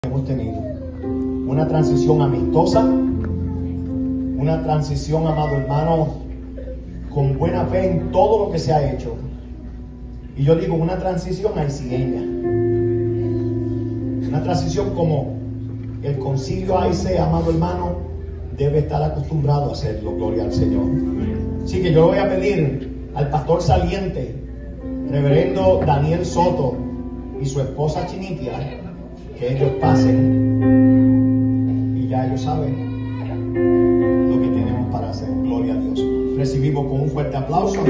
hemos tenido. Una transición amistosa, una transición, amado hermano, con buena fe en todo lo que se ha hecho. Y yo digo, una transición aiceña. Una transición como el concilio Aice, amado hermano, debe estar acostumbrado a hacerlo, gloria al Señor. Así que yo voy a pedir al pastor saliente, reverendo Daniel Soto, y su esposa Chinitia, que ellos pasen, y ya ellos saben lo que tenemos para hacer. Gloria a Dios. Recibimos con un fuerte aplauso.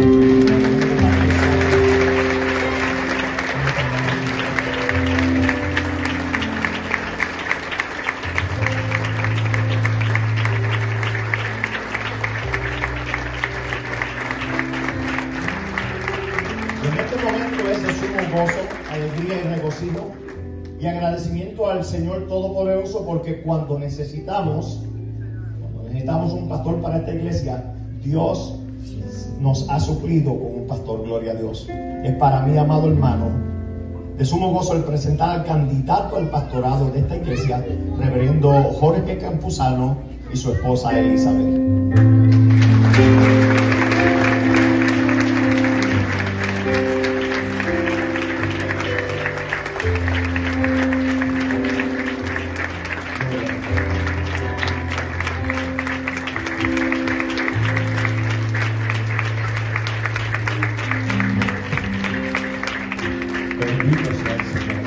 En este momento es de sumo gozo, alegría y regocijo y agradecimiento al Señor Todopoderoso, porque cuando necesitamos un pastor para esta iglesia, Dios nos ha suplido con un pastor, gloria a Dios. Es para mí, amado hermano, de sumo gozo el presentar al candidato al pastorado de esta iglesia, reverendo Jorge Campuzano y su esposa Elizabeth. Bendito sea el Señor.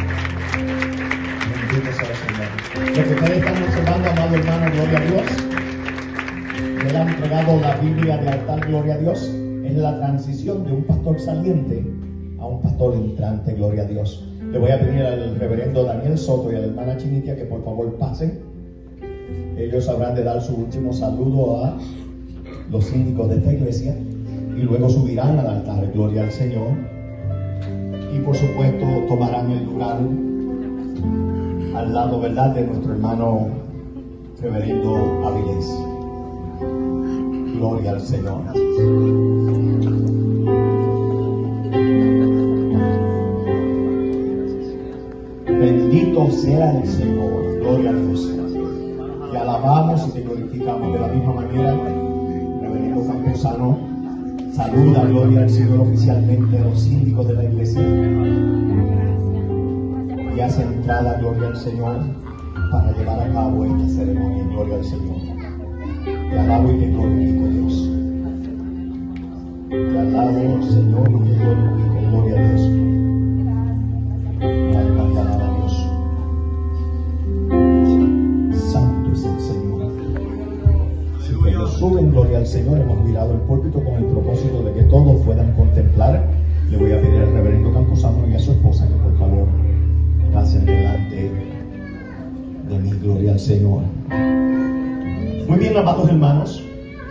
Bendito sea el Señor. Lo que ustedes están observando, amado hermano, gloria a Dios, le han entregado la Biblia de altar, gloria a Dios, es la transición de un pastor saliente a un pastor entrante, gloria a Dios. Le voy a pedir al reverendo Daniel Soto y a la hermana Chinitia que por favor pasen. Ellos habrán de dar su último saludo a los síndicos de esta iglesia y luego subirán al altar, gloria al Señor. Y por supuesto tomarán el lugar al lado, ¿verdad?, de nuestro hermano reverendo Avilés. Gloria al Señor. Bendito sea el Señor. Gloria a Dios. Te alabamos y te glorificamos. De la misma manera, reverendo Campuzano saluda, gloria al Señor, oficialmente a los síndicos de la iglesia y hace entrada, gloria al Señor, para llevar a cabo esta ceremonia. Gloria al Señor. Te alabo y te glorifico, Dios. Te alabo, Señor, y te glorifico. Gloria a Dios. Alma te alaba a Dios. Santo es el Señor. Si ellos suben, gloria al Señor, hemos mirado el púlpito con el propósito de que todos puedan contemplar. Le voy a pedir al reverendo Campuzano y a su esposa que por favor pasen delante de mi, gloria al Señor. Muy bien, amados hermanos,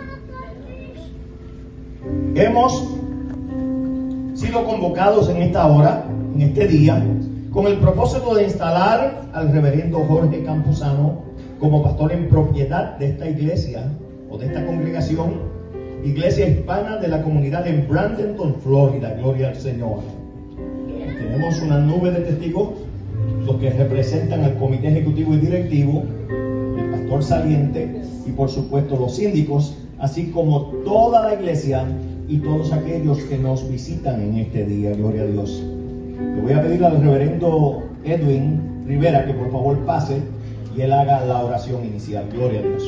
hemos sido convocados en esta hora, en este día, con el propósito de instalar al reverendo Jorge Campuzano como pastor en propiedad de esta iglesia o de esta congregación, Iglesia Hispana de la comunidad en Bradenton, Florida. Gloria al Señor. Tenemos una nube de testigos, los que representan al comité ejecutivo y directivo, el pastor saliente y por supuesto los síndicos, así como toda la iglesia y todos aquellos que nos visitan en este día. Gloria a Dios. Le voy a pedir al reverendo Edwin Rivera que por favor pase y él haga la oración inicial. Gloria a Dios.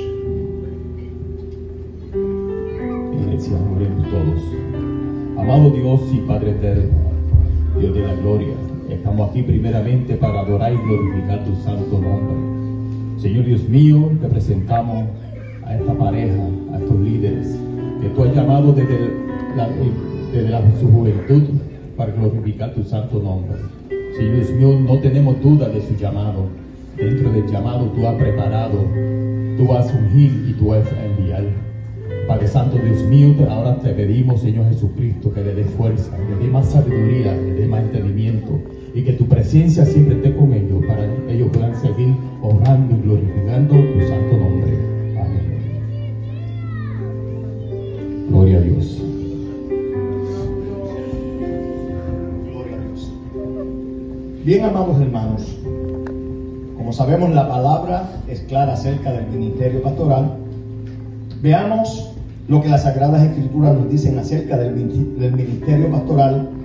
Iglesia, oremos todos. Amado Dios y Padre eterno, Dios de la gloria, estamos aquí primeramente para adorar y glorificar tu santo nombre. Señor Dios mío, te presentamos a esta pareja, a estos líderes que tú has llamado desde su juventud para glorificar tu santo nombre. Señor Dios mío, no tenemos duda de su llamado. Dentro del llamado tú has preparado, tú vas a ungir y tú vas a enviar. Padre Santo, Dios mío, ahora te pedimos, Señor Jesucristo, que le dé fuerza, le dé más sabiduría, le dé más entendimiento y que tu presencia siempre esté con ellos para que ellos puedan seguir honrando y glorificando tu santo nombre. Amén. Gloria a Dios. Gloria a Dios. Bien, amados hermanos, Como sabemos, la palabra es clara acerca del ministerio pastoral. Veamos lo que las Sagradas Escrituras nos dicen acerca del ministerio pastoral